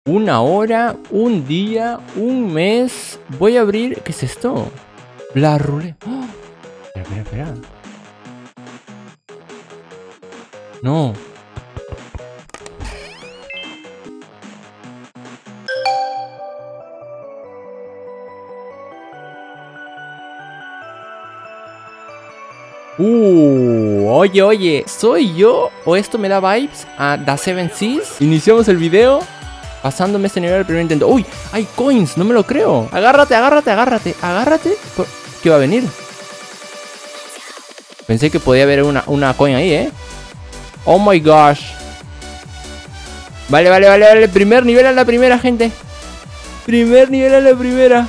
Una hora, un día, un mes. Voy a abrir... ¿Qué es esto? La ruleta. ¡Oh! Espera. No. Oye, ¿soy yo o esto me da vibes a The Seven Seas? Iniciamos el video pasándome este nivel al primer intento. ¡Uy! ¡Hay coins! No me lo creo. Agárrate. ¿Qué va a venir? Pensé que podía haber una coin ahí, ¿eh? Oh my gosh. Vale. Primer nivel a la primera, gente. Primer nivel a la primera.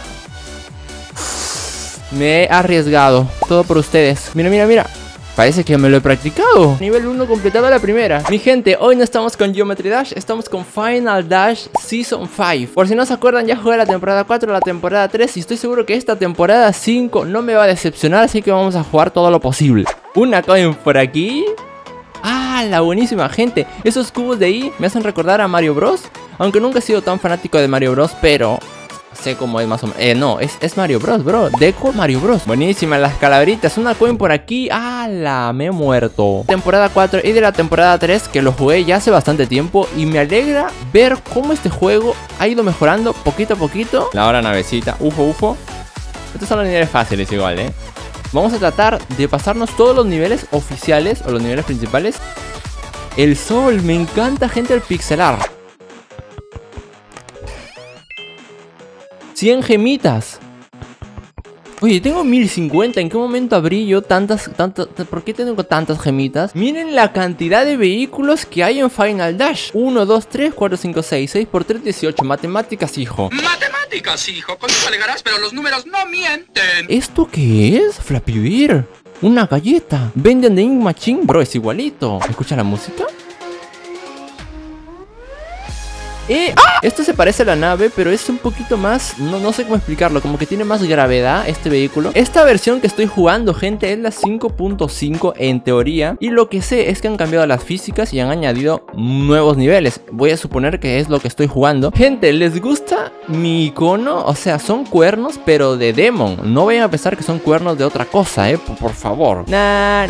Me he arriesgado. Todo por ustedes. Mira. Parece que me lo he practicado. Nivel 1 completado a la primera. Mi gente, hoy no estamos con Geometry Dash, estamos con Final Dash Season 5. Por si no se acuerdan, ya jugué la temporada 4, la temporada 3 y estoy seguro que esta temporada 5 no me va a decepcionar, así que vamos a jugar todo lo posible. Una coin por aquí. ¡Ah, la buenísima, gente! Esos cubos de ahí me hacen recordar a Mario Bros. Aunque nunca he sido tan fanático de Mario Bros, pero... sé cómo es más o menos. No, es Mario Bros, bro. Deco Mario Bros. Buenísima, las calaveritas. Una coin por aquí. ¡Hala! Me he muerto. Temporada 4 y de la temporada 3, que lo jugué ya hace bastante tiempo. Y me alegra ver cómo este juego ha ido mejorando poquito a poquito. La hora navecita. Ufo. Estos son los niveles fáciles igual, ¿eh? Vamos a tratar de pasarnos todos los niveles oficiales o los niveles principales. El sol. Me encanta, gente, el pixelar. 100 gemitas. Oye, tengo 1050. ¿En qué momento abrí yo tantas? ¿Por qué tengo tantas gemitas? Miren la cantidad de vehículos que hay en Final Dash. 1, 2, 3, 4, 5, 6. 6 por 3, 18. Matemáticas, hijo. Matemáticas, hijo. Con eso alegarás, pero los números no mienten. ¿Esto qué es? Flappy Bird. Una galleta. Venden de Ink Machine. Bro, es igualito. ¿Escucha la música? ¡Ah! Esto se parece a la nave, pero es un poquito más... No sé cómo explicarlo, como que tiene más gravedad este vehículo. Esta versión que estoy jugando, gente, es la 5.5 en teoría. Y lo que sé es que han cambiado las físicas y han añadido nuevos niveles. Voy a suponer que es lo que estoy jugando. Gente, ¿les gusta mi icono? O sea, son cuernos, pero de Demon. No vayan a pensar que son cuernos de otra cosa, por favor. A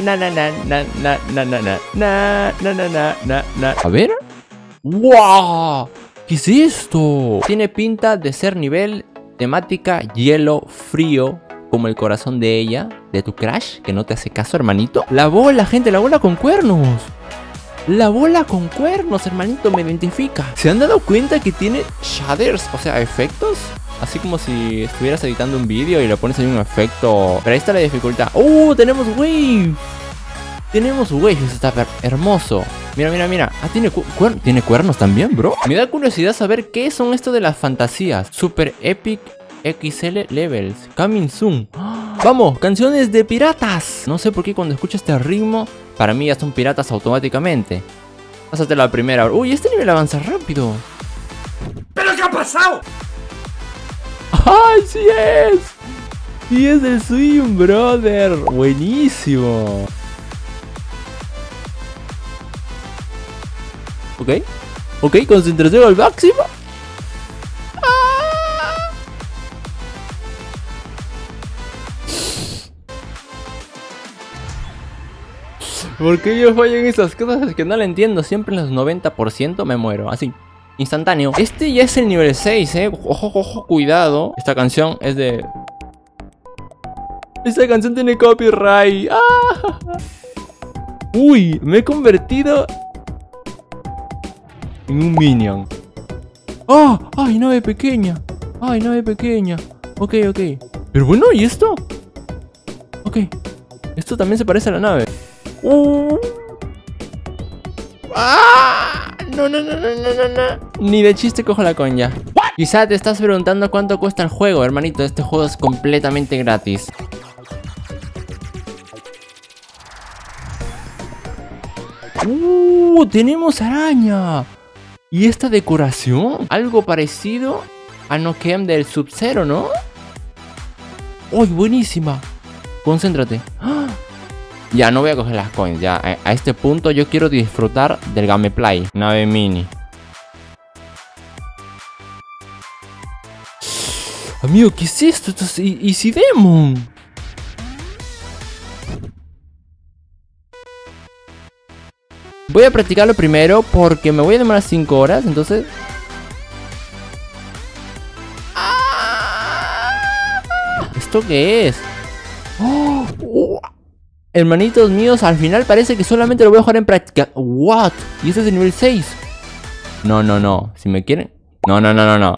ver. ¡Wow! ¿Qué es esto? Tiene pinta de ser nivel temática hielo frío, como el corazón de ella, de tu crush, que no te hace caso, hermanito. La bola, gente, la bola con cuernos. La bola con cuernos, hermanito, me identifica. ¿Se han dado cuenta que tiene shaders? O sea, efectos. Así como si estuvieras editando un vídeo y le pones ahí un efecto. Pero ahí está la dificultad. Tenemos wave. Tenemos wave, eso está hermoso. Mira. Ah, ¿tiene cuernos también, bro? Me da curiosidad saber qué son esto de las fantasías. Super Epic XL Levels. Coming soon. ¡Vamos! ¡Canciones de piratas! No sé por qué cuando escucho este ritmo, para mí ya son piratas automáticamente. Pásate la primera. Uy, este nivel avanza rápido. ¿Pero qué ha pasado? ¡Ay, sí es! Sí es el swing, brother. Buenísimo. Ok, concentración al máximo. ¿Por qué yo fallo en esas cosas? Es que no lo entiendo. Siempre en los 90% me muero, así, instantáneo. Este ya es el nivel 6, Ojo, cuidado. Esta canción es de... Esta canción tiene copyright. Uy, me he convertido en un minion. ¡Ay, nave pequeña! Ok. Pero bueno, ¿y esto? Ok. Esto también se parece a la nave. No. Ni de chiste cojo la coña. Quizá te estás preguntando cuánto cuesta el juego, hermanito. Este juego es completamente gratis. Tenemos araña. ¿Y esta decoración? Algo parecido a Nokem del Sub-Zero, ¿no? ¡Uy, buenísima! Concéntrate. Ya, no voy a coger las coins. Ya, a este punto yo quiero disfrutar del gameplay. Nave mini. Amigo, ¿qué es esto? Esto es Easy Demon. Voy a practicarlo primero porque me voy a demorar 5 horas, entonces... ¿Esto qué es? ¡Oh! Hermanitos míos, al final parece que solamente lo voy a jugar en práctica. ¿What? ¿Y este es de nivel 6? No, no, no. Si me quieren... No, no, no, no, no.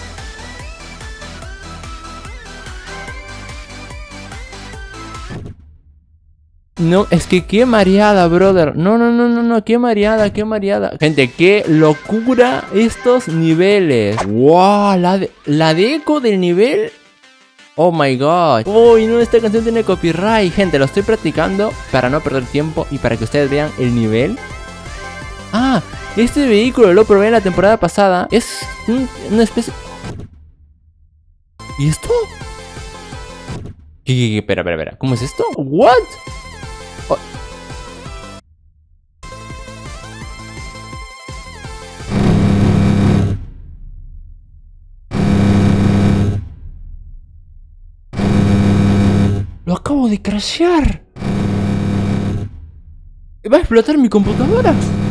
No, es que qué mareada, brother. No, no, no, no, no, qué mareada, qué mareada. Gente, qué locura estos niveles. Wow, la deco del nivel. Oh my god. Uy, no, esta canción tiene copyright. Gente, lo estoy practicando para no perder tiempo y para que ustedes vean el nivel. Ah, este vehículo lo probé en la temporada pasada. Es una especie... ¿Y esto? ¿Qué? Espera. ¿Cómo es esto? ¿What? Oh. Lo acabo de crashear. Va a explotar mi computadora.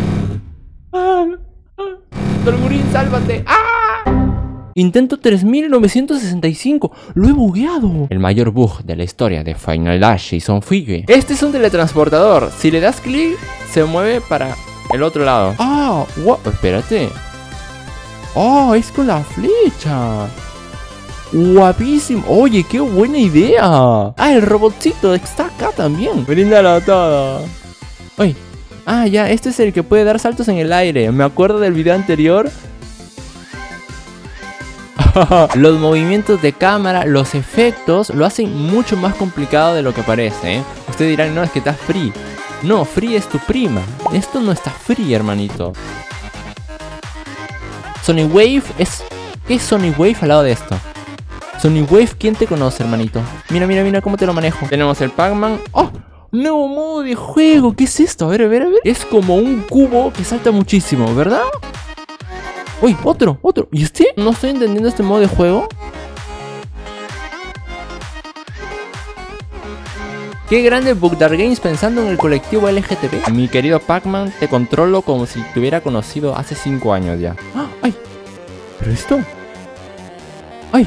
Dolgurín, sálvate. Intento 3965. Lo he bugueado. El mayor bug de la historia de Final Dash Season 5. Este es un teletransportador. Si le das clic, se mueve para el otro lado. Espérate. Es con la flecha. Guapísimo. Oye, qué buena idea. El robotcito está acá también. Bríndalo todo. Oye. Ya, este es el que puede dar saltos en el aire. Me acuerdo del video anterior. Los movimientos de cámara, los efectos lo hacen mucho más complicado de lo que parece, ¿eh? Ustedes dirán, no, es que está Free. No, Free es tu prima. Esto no está Free, hermanito. Sonic Wave es... ¿Qué es Sonic Wave al lado de esto? Sonic Wave, ¿quién te conoce, hermanito? Mira cómo te lo manejo. Tenemos el Pac-Man. ¡Oh! Nuevo modo de juego. ¿Qué es esto? A ver. Es como un cubo que salta muchísimo, ¿verdad? Uy, otro. ¿Y este? No estoy entendiendo este modo de juego. Qué grande Bugdar Games pensando en el colectivo LGTB. Mi querido Pac-Man, te controlo como si te hubiera conocido hace 5 años ya. ¡Ay! ¿Pero esto? ¡Ay!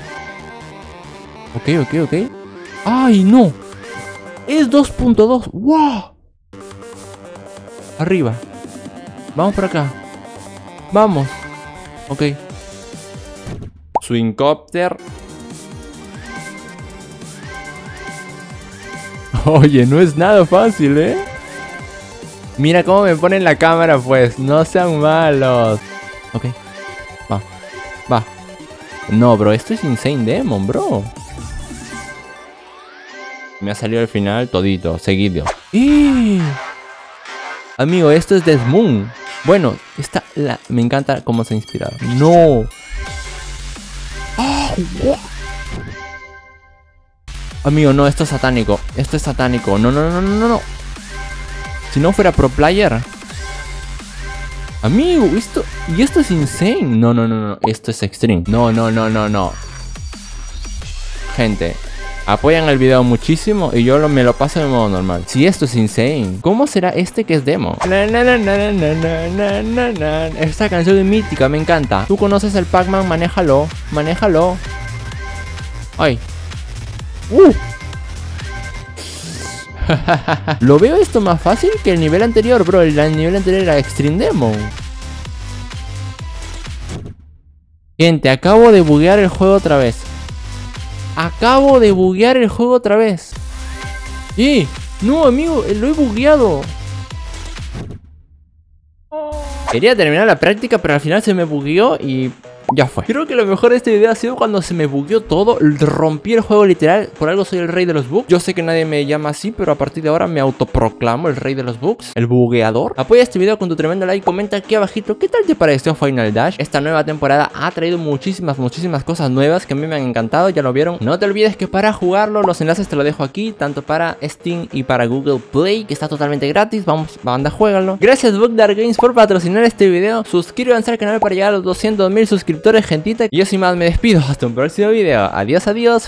Ok. ¡Ay, no! Es 2.2. ¡Wow! Arriba. Vamos por acá. Vamos. Ok. Swingcopter. Oye, no es nada fácil, ¿eh? Mira cómo me ponen la cámara, pues. No sean malos. Ok. Va. No, bro. Esto es Insane Demon, bro. Me ha salido al final todito, seguido. Amigo, esto es Death Moon. Bueno, me encanta cómo se ha inspirado. ¡No! Amigo, no, esto es satánico. Esto es satánico. No. Si no fuera pro player. Amigo, esto... ¿Y esto es insane? No. Esto es extreme. No. Gente, apoyan el video muchísimo y yo me lo paso de modo normal. Si esto es insane, ¿cómo será este que es demo? Esta canción es mítica, me encanta. Tú conoces el Pac-Man, manéjalo. Ay. Lo veo esto más fácil que el nivel anterior, bro. El nivel anterior era Extreme Demo. Gente, acabo de buguear el juego otra vez. No, amigo, lo he bugueado. Quería terminar la práctica, pero al final se me bugueó y ya fue. Creo que lo mejor de este video ha sido cuando se me bugueó todo. Rompí el juego literal. Por algo soy el rey de los bugs. Yo sé que nadie me llama así, pero a partir de ahora me autoproclamo el rey de los bugs, el bugueador. Apoya este video con tu tremendo like. Comenta aquí abajito qué tal te pareció Final Dash. Esta nueva temporada ha traído muchísimas cosas nuevas que a mí me han encantado. Ya lo vieron. No te olvides que para jugarlo, los enlaces te lo dejo aquí, tanto para Steam y para Google Play, que está totalmente gratis. Vamos, banda, juégalo. Gracias Bugdar Games por patrocinar este video. Suscríbanse al canal para llegar a los 200.000 suscriptores. suscriptores, gentita. Y yo sin más me despido. Hasta un próximo video. Adiós, adiós.